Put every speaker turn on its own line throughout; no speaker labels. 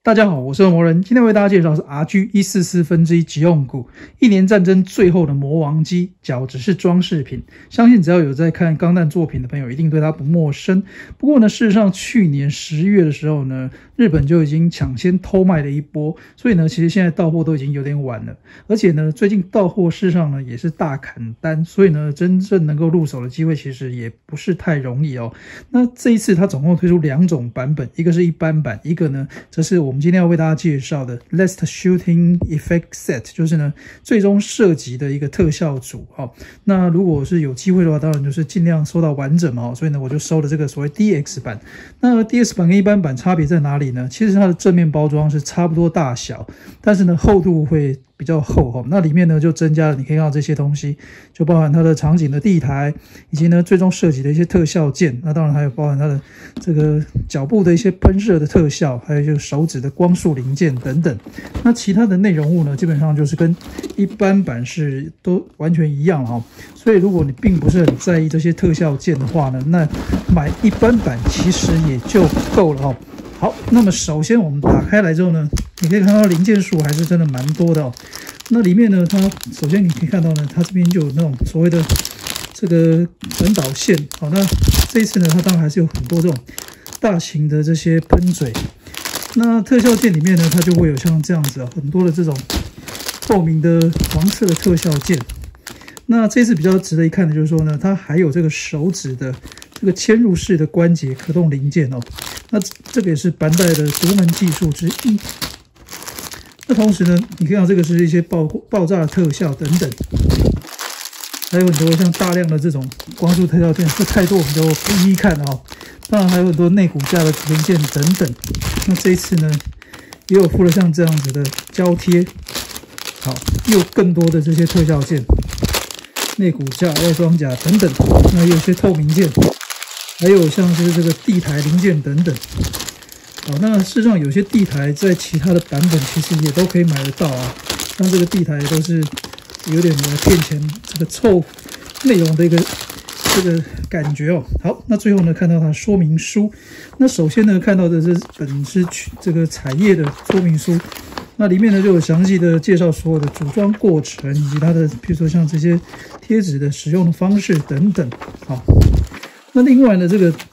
大家好，我是恶魔人，今天为大家介绍是 RG144分之1急用股，1年战争最后的魔王机，脚只是装饰品。相信只要有在看钢弹作品的朋友，一定对它不陌生。不过呢，事实上去年10月的时候呢，日本就已经抢先偷卖了一波，所以呢，其实现在到货都已经有点晚了。而且呢，最近到货事实上呢也是大砍单，所以呢，真正能够入手的机会其实也不是太容易哦。那这一次它总共推出2种版本，一个是一般版，一个呢则是我们今天要为大家介绍的 Last Shooting Effect Set， 就是呢最终射击的一个特效组哦。那如果是有机会的话，当然就是尽量收到完整嘛，所以呢我就收了这个所谓 DX 版。那 DX 版跟一般版差别在哪里呢？其实它的正面包装是差不多大小，但是呢厚度会比较厚哈，那里面呢就增加了你可以看到这些东西，就包含它的场景的地台，以及呢最终射击的一些特效键，那当然还有包含它的这个脚部的一些喷射的特效，还有就是手指的光束零件等等。那其他的内容物呢，基本上就是跟一般版是都完全一样哈。所以如果你并不是很在意这些特效键的话呢，那买一般版其实也就够了哈。好，那么首先我们打开来之后呢，你可以看到零件数还是真的蛮多的哦。那里面呢，它首先你可以看到呢，它这边就有那种所谓的这个传导线。好，那这一次呢，它当然还是有很多这种大型的这些喷嘴。那特效键里面呢，它就会有像这样子很多的这种透明的黄色的特效键。那这次比较值得一看的就是说呢，它还有这个手指的这个嵌入式的关节可动零件哦。那这个也是班代的独门技术之一。那同时呢，你可以看到这个是一些爆炸的特效等等，还有很多像大量的这种光束特效件，这太多我们就不一一看了哦。当然还有很多内骨架的零件等等。那这一次呢，也有附了像这样子的胶贴，好，又有更多的这些特效件。内骨架、外装甲等等，那也有些透明件，还有像是这个地台零件等等。好，那事实上有些地台在其他的版本其实也都可以买得到啊，像这个地台都是有点骗钱这个凑内容的一个这个感觉哦。好，那最后呢看到它的说明书，那首先呢看到的这本是这个彩页的说明书。那里面呢就有详细的介绍所有的组装过程，以及它的比如说像这些贴纸的使用的方式等等。好，那另外呢这个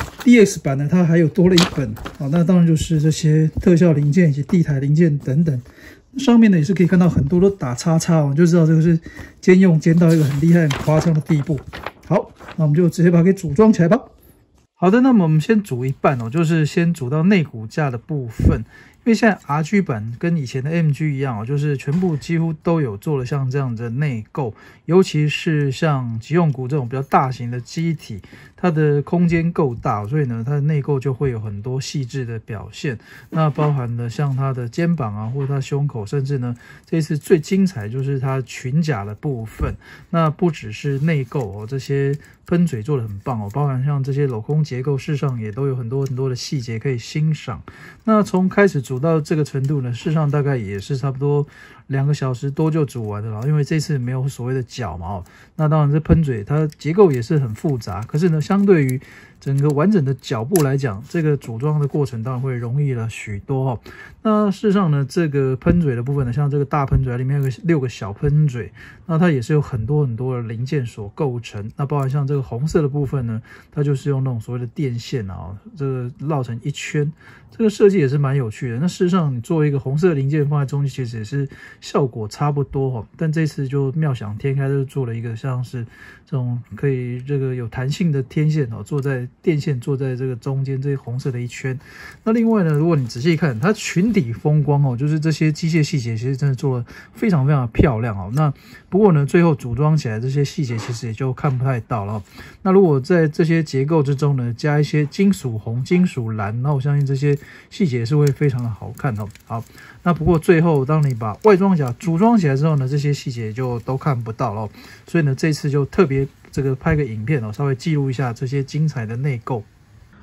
DX 版呢它还有多了一本，好，那当然就是这些特效零件以及地台零件等等。上面呢也是可以看到很多都打叉叉哦，就知道这个是兼用兼到一个很厉害很夸张的地步。好，那我们就直接把它给组装起来吧。好的，那么我们先组一半哦，就是先组到内骨架的部分。因为现在 RG 版跟以前的 MG 一样哦，就是全部几乎都有做了像这样的内构，尤其是像急用股这种比较大型的机体，它的空间够大，所以呢，它的内构就会有很多细致的表现。那包含了像它的肩膀啊，或者它胸口，甚至呢，这次最精彩就是它裙甲的部分。那不只是内构哦，这些喷嘴做得很棒哦，包含像这些镂空结构，事实上也都有很多的细节可以欣赏。那从开始组到这个程度呢，事实上大概也是差不多2个小时多就组完了啦，因为这次没有所谓的脚嘛哦。那当然这喷嘴它结构也是很复杂，可是呢，相对于整个完整的脚部来讲，这个组装的过程当然会容易了许多哦。那事实上呢，这个喷嘴的部分呢，像这个大喷嘴里面有6个小喷嘴，那它也是有很多的零件所构成。那包含像这个红色的部分呢，它就是用那种所谓的电线啊，这个绕成一圈，这个设计也是蛮有趣的。那事实上，你作为一个红色的零件放在中间，其实也是效果差不多哦。但这次就妙想天开，就做了一个像是这种可以这个有弹性的天线哦，电线坐在这个中间这些红色的一圈。那另外呢，如果你仔细看它裙底风光哦，就是这些机械细节其实真的做得非常非常的漂亮哦。那不过呢，最后组装起来这些细节其实也就看不太到了。那如果在这些结构之中呢，加一些金属红、金属蓝，那我相信这些细节是会非常的好看哦。好，那不过最后当你把外装甲组装起来之后呢，这些细节就都看不到了。所以呢，这次就特别这个拍个影片哦，稍微记录一下这些精彩的内构。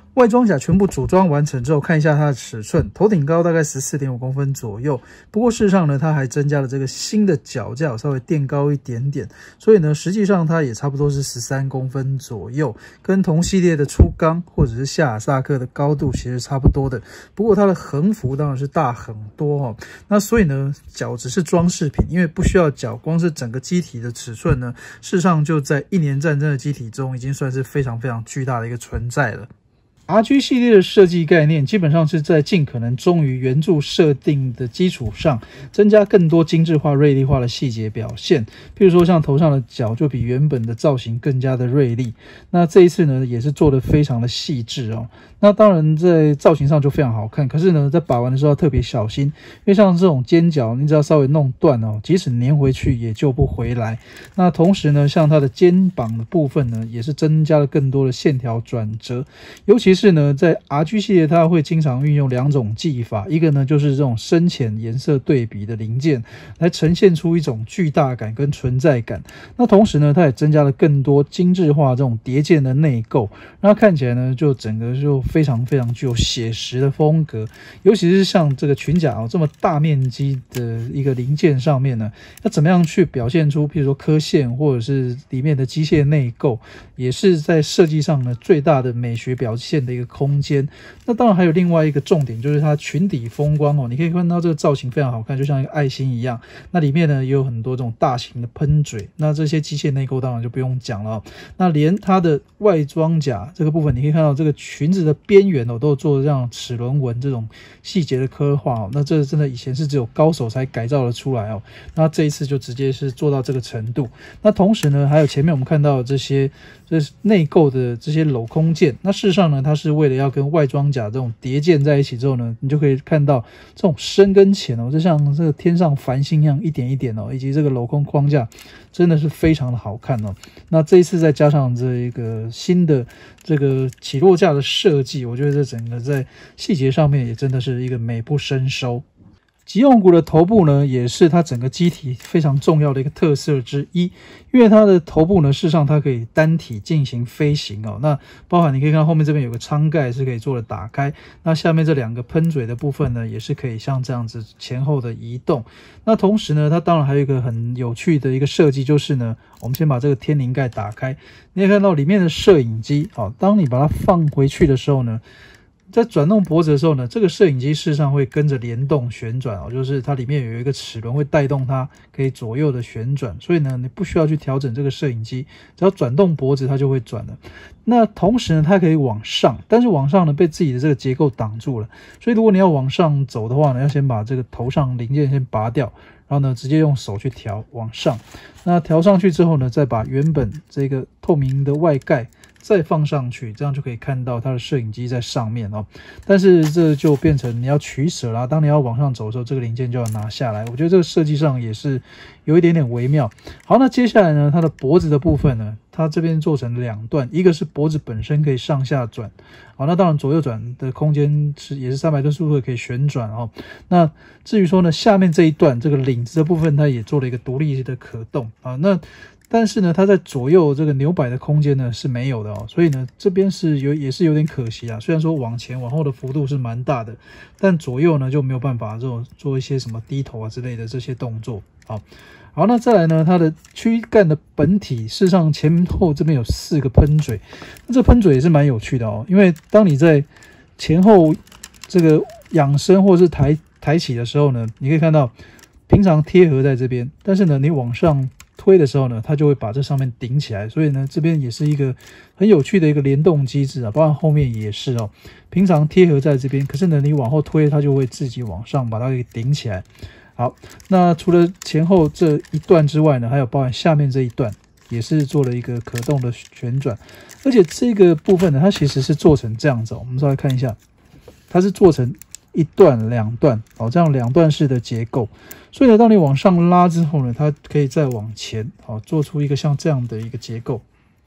外装甲全部组装完成之后，看一下它的尺寸，头顶高大概 14.5 公分左右。不过事实上呢，它还增加了这个新的脚架，稍微垫高一点点，所以呢，实际上它也差不多是13公分左右，跟同系列的初钢或者是夏尔萨克的高度其实差不多的。不过它的横幅当然是大很多哦。那所以呢，脚只是装饰品，因为不需要脚，光是整个机体的尺寸呢，事实上就在1年战争的机体中，已经算是非常非常巨大的一个存在了。RG 系列的设计概念基本上是在尽可能忠于原著设定的基础上，增加更多精致化、锐利化的细节表现。譬如说，像头上的角就比原本的造型更加的锐利。那这一次呢，也是做得非常的细致哦。那当然在造型上就非常好看，可是呢，在把玩的时候要特别小心，因为像这种尖角，你只要稍微弄断哦，即使粘回去也救不回来。那同时呢，像它的肩膀的部分呢，也是增加了更多的线条转折，尤其是呢，在 RG 系列，它会经常运用2种技法，一个呢就是这种深浅颜色对比的零件，来呈现出一种巨大感跟存在感。那同时呢，它也增加了更多精致化这种叠件的内构，让它看起来呢，就整个就非常非常具有写实的风格。尤其是像这个裙甲这么大面积的一个零件上面呢，要怎么样去表现出，譬如说刻线或者是里面的机械内构，也是在设计上呢最大的美学表现的一个空间。那当然还有另外一个重点，就是它裙底风光你可以看到这个造型非常好看，就像一个爱心一样。那里面呢也有很多这种大型的喷嘴，那这些机械内构当然就不用讲了那连它的外装甲这个部分，你可以看到这个裙子的边缘都有做这样齿轮纹这种细节的刻画那这真的以前是只有高手才改造得出来那这一次就直接是做到这个程度。那同时呢，还有前面我们看到这些内构的这些镂空件，那事实上呢，它是为了要跟外装甲这种叠件在一起之后呢，你就可以看到这种深跟浅就像这个天上繁星一样，一点一点以及这个镂空框架真的是非常的好看那这一次再加上这一个新的这个起落架的设计，我觉得这整个在细节上面也真的是一个美不胜收。吉永谷的头部呢，也是它整个机体非常重要的一个特色之一，因为它的头部呢，事实上它可以单体进行飞行那包含你可以看到后面这边有个舱盖是可以做的打开，那下面这2个喷嘴的部分呢，也是可以像这样子前后的移动。那同时呢，它当然还有一个很有趣的一个设计，就是呢，我们先把这个天灵盖打开，你可以看到里面的摄影机当你把它放回去的时候呢，在转动脖子的时候呢，这个摄影机事实上会跟着联动旋转就是它里面有一个齿轮会带动它可以左右的旋转，所以呢，你不需要去调整这个摄影机，只要转动脖子它就会转了。那同时呢，它可以往上，但是往上呢被自己的这个结构挡住了，所以如果你要往上走的话呢，要先把这个头上零件先拔掉，然后呢直接用手去调往上。那调上去之后呢，再把原本这个透明的外盖再放上去，这样就可以看到它的摄影机在上面但是这就变成你要取舍啦，当你要往上走的时候，这个零件就要拿下来。我觉得这个设计上也是有一点点微妙。好，那接下来呢，它的脖子的部分呢，它这边做成2段，一个是脖子本身可以上下转那当然左右转的空间也是300度速度可以旋转那至于说呢，下面这一段这个领子的部分，它也做了一个独立的可动但是呢，它在左右这个扭摆的空间呢是没有的所以呢，这边也是有点可惜虽然说往前往后的幅度是蛮大的，但左右呢就没有办法做一些什么低头之类的这些动作好，那再来呢，它的躯干的本体事实上前后这边有4个喷嘴，那这喷嘴也是蛮有趣的因为当你在前后这个仰身或是抬起的时候呢，你可以看到平常贴合在这边，但是呢你往上推的时候呢，它就会把这上面顶起来，所以呢这边也是一个很有趣的一个联动机制包括后面也是平常贴合在这边，可是呢你往后推，它就会自己往上把它给顶起来。好，那除了前后这一段之外呢，还有包含下面这一段也是做了一个可动的旋转，而且这个部分呢，它其实是做成这样子我们稍微看一下，它是做成1段2段这样2段式的结构，所以呢，当你往上拉之后呢，它可以再往前做出一个像这样的一个结构。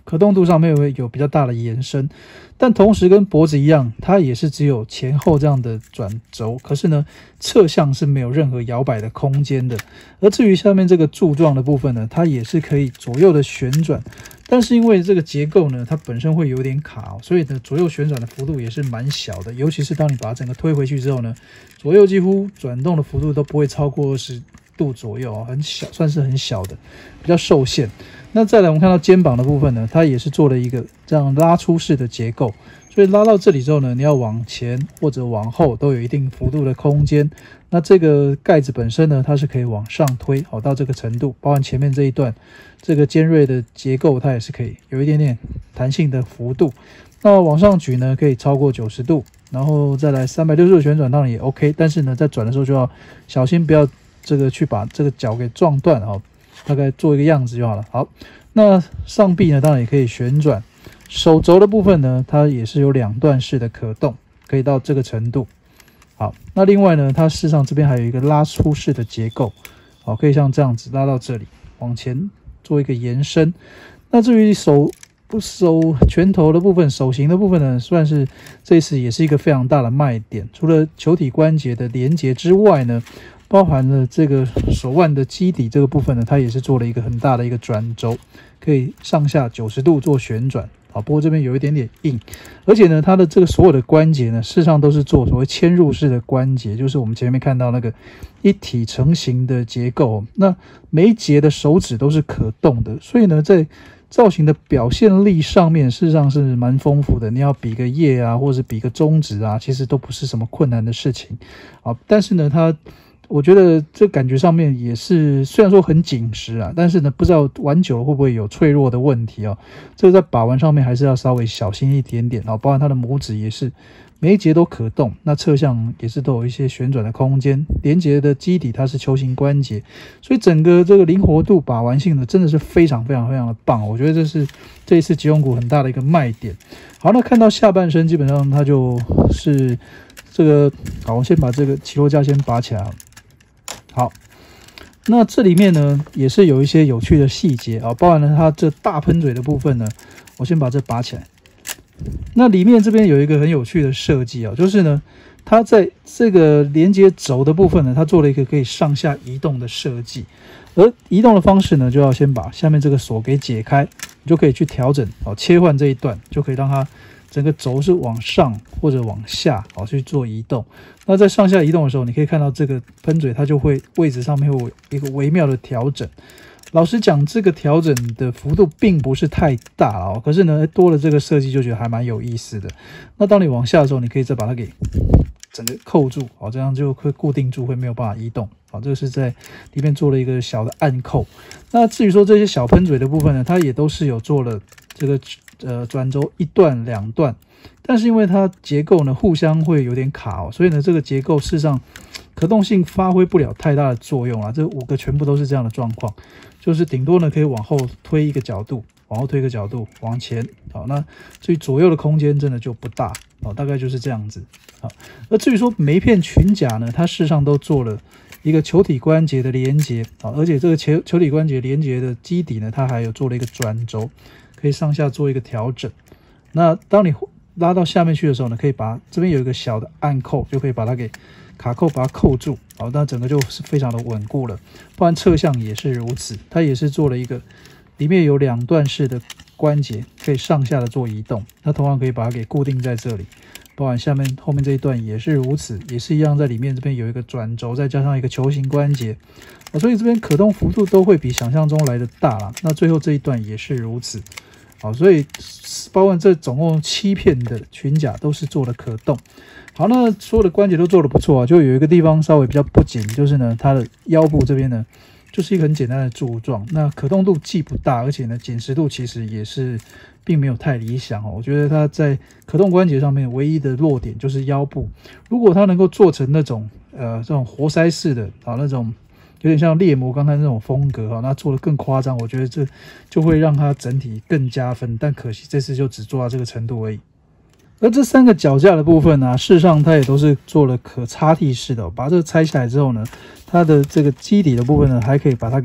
可动度上面会有比较大的延伸，但同时跟脖子一样，它也是只有前后这样的转轴，可是呢，侧向是没有任何摇摆的空间的。而至于下面这个柱状的部分呢，它也是可以左右的旋转，但是因为这个结构呢，它本身会有点卡所以呢，左右旋转的幅度也是蛮小的，尤其是当你把它整个推回去之后呢，左右几乎转动的幅度都不会超过20度左右很小，算是很小的，比较受限。那再来我们看到肩膀的部分呢，它也是做了一个这样拉出式的结构，所以拉到这里之后呢，你要往前或者往后都有一定幅度的空间。那这个盖子本身呢，它是可以往上推到这个程度，包含前面这一段这个尖锐的结构，它也是可以有一点点弹性的幅度。那往上举呢，可以超过90度，然后再来360度旋转当然也 OK， 但是呢，在转的时候就要小心，不要这个去把这个脚给撞断大概做一个样子就好了。好，那上臂呢，当然也可以旋转。手肘的部分呢，它也是有2段式的可动，可以到这个程度。好，那另外呢，它事实上这边还有一个拉出式的结构，好，可以像这样子拉到这里，往前做一个延伸。那至于手拳头的部分，手型的部分呢，算是这一次也是一个非常大的卖点。除了球体关节的连结之外呢，包含了这个手腕的基底这个部分呢，它也是做了一个很大的一个转轴，可以上下90度做旋转。好，不过这边有一点点硬，而且呢，它的这个所有的关节呢，事实上都是做所谓嵌入式的关节，就是我们前面看到那个一体成型的结构。那每一节的手指都是可动的，所以呢，在造型的表现力上面，事实上是蛮丰富的。你要比个耶啊，或者比个中指啊，其实都不是什么困难的事情。好，但是呢，我觉得这感觉上面也是，虽然说很紧实但是呢，不知道玩久了会不会有脆弱的问题这个在把玩上面还是要稍微小心一点点包含它的拇指也是每一节都可动，那侧向也是都有一些旋转的空间，连结的基底它是球形关节，所以整个这个灵活度把玩性呢真的是非常非常非常的棒，我觉得这是这一次吉永谷很大的一个卖点。好，那看到下半身基本上它就是这个，好，我先把这个起落架先拔起来好，那这里面呢也是有一些有趣的细节包含了它这大喷嘴的部分呢，我先把这拔起来。那里面这边有一个很有趣的设计就是呢，它在这个连接轴的部分呢，它做了一个可以上下移动的设计，而移动的方式呢，就要先把下面这个锁给解开，你就可以去调整切换这一段，就可以让它整个轴是往上或者往下去做移动。那在上下移动的时候，你可以看到这个喷嘴它就会位置上面会有一个微妙的调整。老实讲，这个调整的幅度并不是太大可是呢，多了这个设计就觉得还蛮有意思的。那当你往下的时候，你可以再把它给整个扣住这样就会固定住，会没有办法移动这个是在里面做了一个小的按扣。那至于说这些小喷嘴的部分呢，它也都是有做了这个转轴1段2段，但是因为它结构呢互相会有点卡所以呢这个结构事实上可动性发挥不了太大的作用这5个全部都是这样的状况，就是顶多呢可以往后推一个角度，往后推一个角度，往前好，那至于左右的空间真的就不大大概就是这样子好。而至于说每一片裙甲呢，它事实上都做了一个球体关节的连接而且这个球体关节连接的基底呢，它还有做了一个转轴，可以上下做一个调整。那当你拉到下面去的时候呢，可以把这边有一个小的按扣，就可以把它给卡扣，把它扣住那整个就是非常的稳固了。不然侧向也是如此，它也是做了一个里面有2段式的关节，可以上下的做移动，那同样可以把它给固定在这里。包含下面后面这一段也是如此，也是一样，在里面这边有一个转轴，再加上一个球形关节所以这边可动幅度都会比想象中来的大啦。那最后这一段也是如此好，所以包含这总共7片的裙甲都是做了可动。好，那所有的关节都做得不错就有一个地方稍微比较不紧，就是呢它的腰部这边呢就是一个很简单的柱状，那可动度既不大，而且呢紧实度其实也是并没有太理想我觉得它在可动关节上面唯一的弱点就是腰部，如果它能够做成那种这种活塞式的那种有点像猎魔刚才那种风格那做得更夸张，我觉得这就会让它整体更加分，但可惜这次就只做到这个程度而已。而这3个脚架的部分呢事实上它也都是做了可擦替式的把这个拆下来之后呢，它的这个基底的部分呢还可以把它给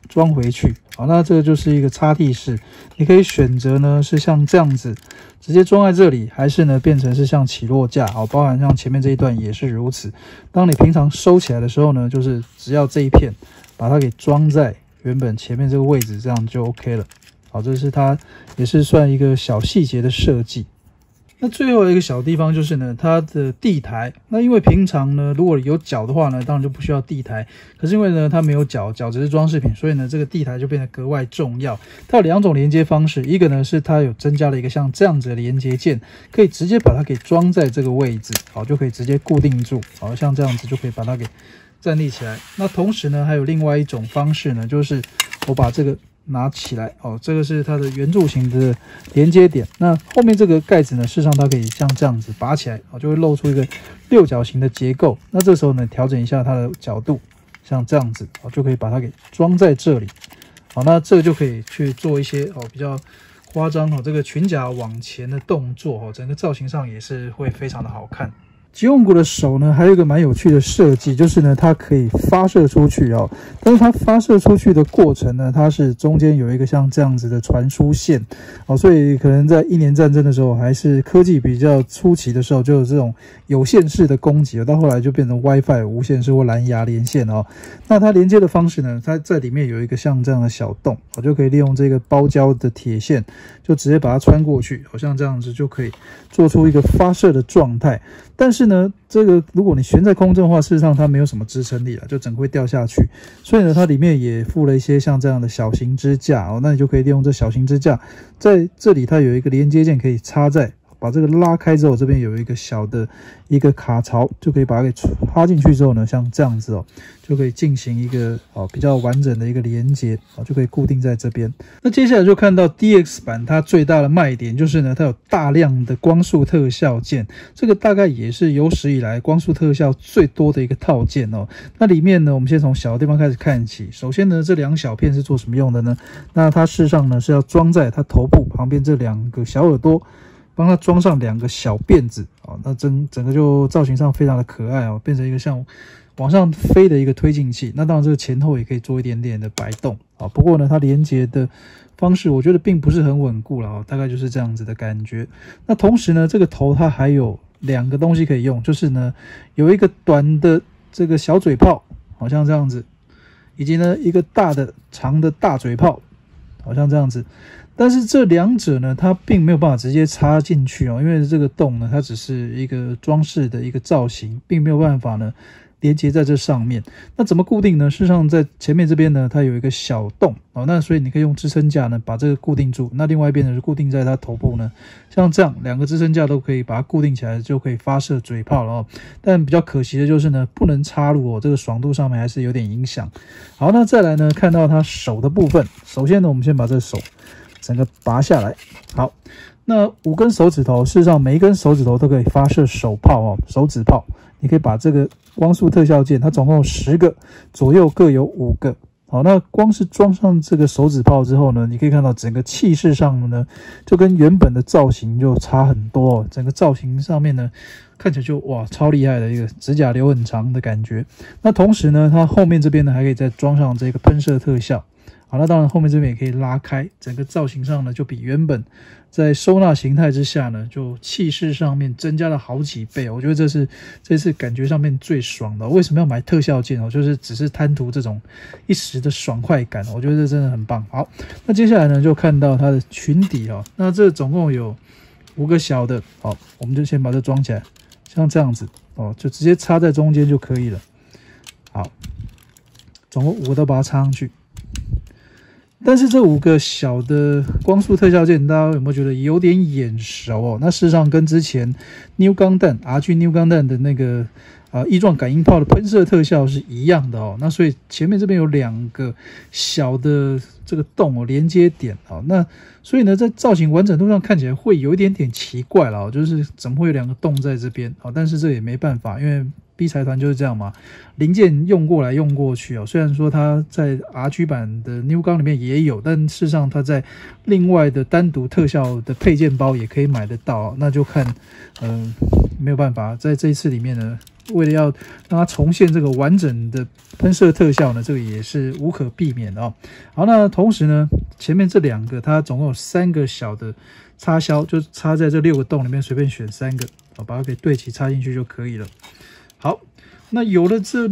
装回去。好，那这个就是一个插替式，你可以选择呢是像这样子直接装在这里，还是呢变成是像起落架。好，包含像前面这一段也是如此。当你平常收起来的时候呢，就是只要这一片把它给装在原本前面这个位置，这样就 OK 了。好，这是它也是算一个小细节的设计。那最后一个小地方就是呢，它的地台。那因为平常呢，如果有脚的话呢，当然就不需要地台。可是因为呢，它没有脚，脚只是装饰品，所以呢，这个地台就变得格外重要。它有2种连接方式，一个呢是它有增加了一个像这样子的连接件，可以直接把它给装在这个位置，好，就可以直接固定住，好，像这样子就可以把它给站立起来。那同时呢，还有另外一种方式呢，就是我把这个拿起来，哦，这个是它的圆柱形的连接点。那后面这个盖子呢，事实上它可以像这样子拔起来，哦，就会露出一个6角形的结构。那这时候呢，调整一下它的角度，像这样子，哦，就可以把它给装在这里。好，那这个就可以去做一些比较夸张这个裙甲往前的动作，整个造型上也是会非常的好看。吉用谷的手呢，还有一个蛮有趣的设计，就是呢，它可以发射出去但是它发射出去的过程呢，它是中间有一个像这样子的传输线，所以可能在1年战争的时候，还是科技比较初期的时候，就有这种有线式的攻击，到后来就变成 WiFi 无线式或蓝牙连线那它连接的方式呢，它在里面有一个像这样的小洞，我就可以利用这个包胶的铁线，就直接把它穿过去，好像这样子就可以做出一个发射的状态。但是呢，这个如果你悬在空中的话，事实上它没有什么支撑力了，就整个会掉下去。所以呢，它里面也附了一些像这样的小型支架那你就可以利用这小型支架，在这里它有一个连接件可以插在，把这个拉开之后，这边有一个小的一个卡槽，就可以把它给插进去之后呢，像这样子就可以进行一个比较完整的一个连接就可以固定在这边。那接下来就看到 DX 版它最大的卖点就是呢，它有大量的光束特效件，这个大概也是有史以来光束特效最多的一个套件那里面呢，我们先从小的地方开始看起。首先呢，这2小片是做什么用的呢？那它事实上呢是要装在它头部旁边这2个小耳朵，帮它装上2个小辫子那整个就造型上非常的可爱变成一个像往上飞的一个推进器。那当然这个前后也可以做一点点的摆动不过呢，它连接的方式我觉得并不是很稳固了大概就是这样子的感觉。那同时呢，这个头它还有2个东西可以用，就是呢有一个短的这个小嘴炮，好像这样子，以及呢一个大的长的大嘴炮，好像这样子。但是这2者呢，它并没有办法直接插进去因为这个洞呢，它只是一个装饰的一个造型，并没有办法呢连接在这上面。那怎么固定呢？事实上在前面这边呢，它有一个小洞那所以你可以用支撑架呢把这个固定住。那另外一边呢是固定在它头部呢，像这样2个支撑架都可以把它固定起来，就可以发射嘴炮了但比较可惜的就是呢，不能插入这个爽度上面还是有点影响。好，那再来呢，看到它手的部分，首先呢，我们先把这个手整个拔下来。好，那5根手指头，事实上每一根手指头都可以发射手炮手指炮。你可以把这个光束特效件，它总共有10个，左右各有5个。好，那光是装上这个手指炮之后呢，你可以看到整个气势上呢，就跟原本的造型就差很多整个造型上面呢，看起来就哇超厉害的一个指甲留很长的感觉。那同时呢，它后面这边呢还可以再装上这个喷射特效。好，那当然后面这边也可以拉开，整个造型上呢就比原本在收纳形态之下呢，就气势上面增加了好几倍我觉得这次感觉上面最爽的为什么要买特效件就是只是贪图这种一时的爽快感我觉得这真的很棒。好，那接下来呢就看到它的裙底那这总共有5个小的，好，我们就先把这装起来，像这样子就直接插在中间就可以了。好，总共5个都把它插上去。但是这5个小的光束特效件，大家有没有觉得有点眼熟那事实上跟之前 New 钢弹 RG New 钢弹的那个翼状感应炮的喷射特效是一样的那所以前面这边有2个小的这个洞连接点那所以呢，在造型完整度上看起来会有一点点奇怪了就是怎么会有2个洞在这边但是这也没办法，因为 B 财团就是这样嘛，零件用过来用过去虽然说它在 RG 版的 New 钢里面也有，但事实上它在另外的单独特效的配件包也可以买得到那就看没有办法，在这一次里面呢为了要让它重现这个完整的喷射特效呢，这个也是无可避免的哦。好，那同时呢，前面这2个它总共有3个小的插销，就插在这6个洞里面，随便选3个，把它给对齐插进去就可以了。好，那有了这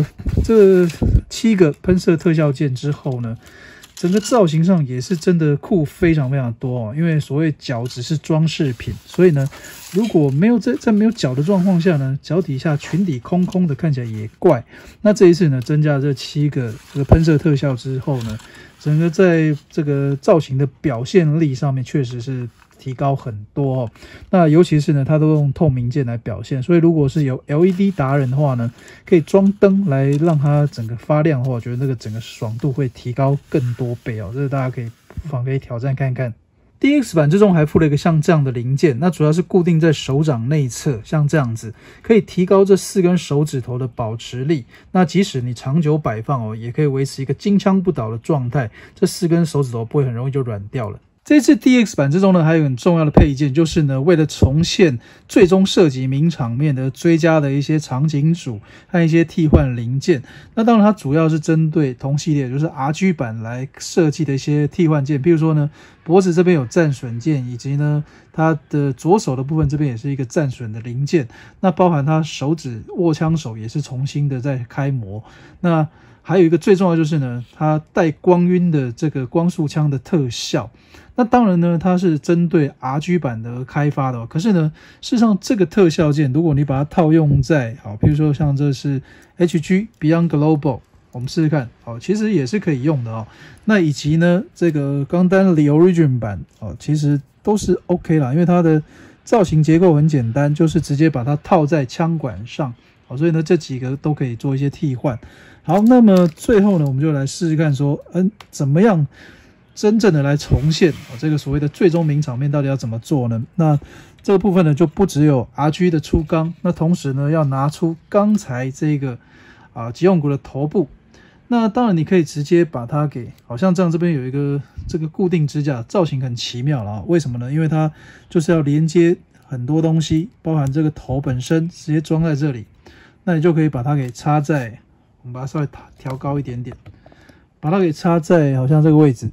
7个喷射特效键之后呢，整个造型上也是真的酷非常非常多哦。因为所谓脚只是装饰品，所以呢，如果没有在没有脚的状况下呢，脚底下裙底空空的，看起来也怪。那这一次呢，增加这7个这个喷射特效之后呢，整个在这个造型的表现力上面确实是提高很多哦。那尤其是呢，它都用透明键来表现，所以如果是有 LED 达人的话呢，可以装灯来让它整个发亮的话，我觉得那个整个爽度会提高更多倍哦。这个大家不妨可以挑战看看。DX 版之中还附了一个像这样的零件，那主要是固定在手掌内侧，像这样子，可以提高这4根手指头的保持力。那即使你长久摆放哦，也可以维持一个金枪不倒的状态，这4根手指头不会很容易就软掉了。这次 DX 版之中呢，还有很重要的配件，就是呢，为了重现最终射击名场面的追加的一些场景组和一些替换零件。那当然，它主要是针对同系列，就是 RG 版来设计的一些替换件，譬如说呢，脖子这边有战损件，以及呢，它的左手的部分这边也是一个战损的零件。那包含它手指握枪手也是重新的在开模。那还有一个最重要就是呢，它带光晕的这个光束枪的特效。那当然呢，它是针对 RG 版的开发的哦。可是呢，事实上这个特效键，如果你把它套用在譬如说像这是 HG Beyond Global， 我们试试看其实也是可以用的哦。那以及呢，这个钢弹 The Origin 版其实都是 OK 啦，因为它的造型结构很简单，就是直接把它套在枪管上所以呢，这几个都可以做一些替换。好，那么最后呢，我们就来试试看说，怎么样真正的来重现这个所谓的最终名场面到底要怎么做呢？那这个部分呢，就不只有 RG 的出钢，那同时呢，要拿出刚才这个吉永谷的头部。那当然你可以直接把它给，好像这样，这边有一个这个固定支架，造型很奇妙了为什么呢？因为它就是要连接很多东西，包含这个头本身直接装在这里，那你就可以把它给插在，我们把它稍微调高一点点，把它给插在好像这个位置。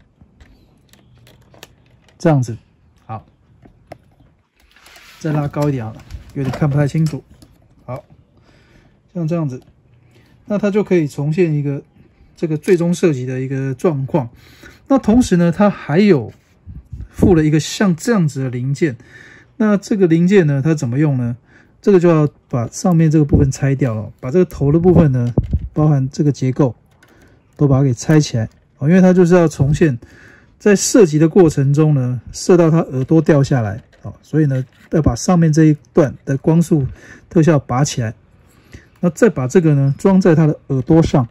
这样子，好，再拉高一点好了，有点看不太清楚。好，像这样子，那它就可以重现一个这个最终射击的一个状况。那同时呢，它还有附了一个像这样子的零件。那这个零件呢，它怎么用呢？这个就要把上面这个部分拆掉了，把这个头的部分呢，包含这个结构，都把它给拆起来因为它就是要重现。在射击的过程中呢，射到它耳朵掉下来所以呢，要把上面这一段的光束特效拔起来，那再把这个呢装在它的耳朵上，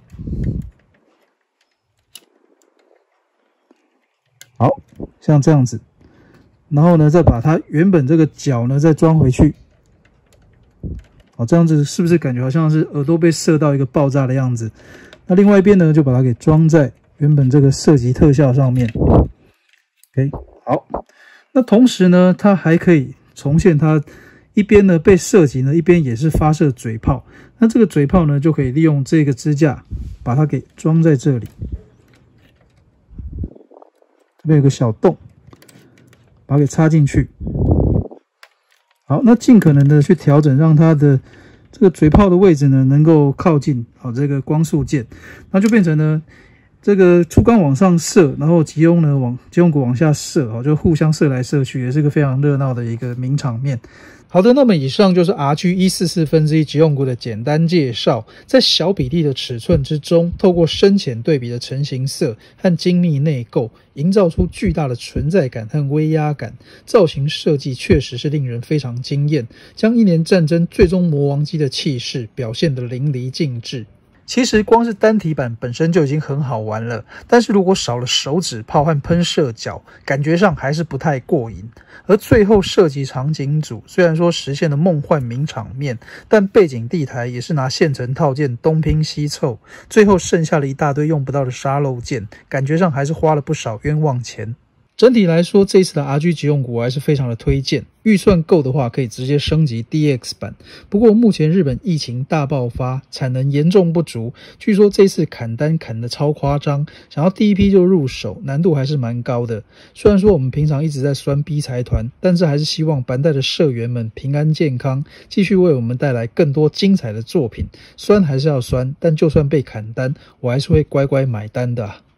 好像这样子，然后呢，再把它原本这个角呢再装回去，这样子是不是感觉好像是耳朵被射到一个爆炸的样子？那另外一边呢，就把它给装在原本这个射击特效上面。OK， 好，那同时呢，它还可以重现它一边呢被射击呢，一边也是发射嘴炮。那这个嘴炮呢，就可以利用这个支架把它给装在这里，这边有个小洞，把它给插进去。好，那尽可能的去调整，让它的这个嘴炮的位置呢，能够靠近这个光束键，那就变成呢。这个出钢往上射，然后吉永谷往下射就互相射来射去，也是个非常热闹的一个名场面。好的，那么以上就是 RG144/1吉永谷的简单介绍。在小比例的尺寸之中，透过深浅对比的成型色和精密内构，营造出巨大的存在感和威压感。造型设计确实是令人非常惊艳，将一年战争最终魔王机的气势表现得淋漓尽致。其实光是单体版本身就已经很好玩了，但是如果少了手指炮和喷射脚，感觉上还是不太过瘾。而最后射击场景组虽然说实现了梦幻名场面，但背景地台也是拿现成套件东拼西凑，最后剩下了一大堆用不到的沙漏件，感觉上还是花了不少冤枉钱。 整体来说，这一次的 RG 急用股我还是非常的推荐，预算够的话可以直接升级 DX 版。不过目前日本疫情大爆发，产能严重不足，据说这次砍单砍得超夸张，想要第一批就入手，难度还是蛮高的。虽然说我们平常一直在酸 B 财团，但是还是希望班代的社员们平安健康，继续为我们带来更多精彩的作品。酸还是要酸，但就算被砍单，我还是会乖乖买单的啊。